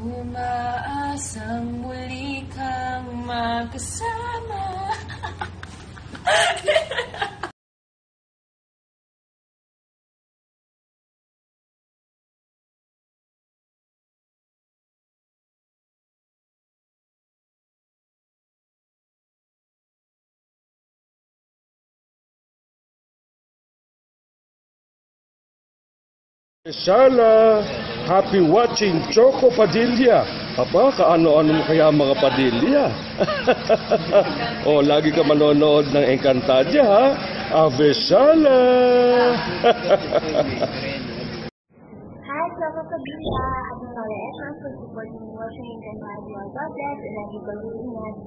Umaasang muli kang makasama. Shala, happy watching Choco Padilla. Aba, kaano-ano mo kaya mga Padilla? O, lagi ka manonood ng Enkantadiks, ha? Ave Shala! Hi, Choco Padilla. Ako nga ulit ang support mo sa Enkantadiks. God bless and lagi ko ingat.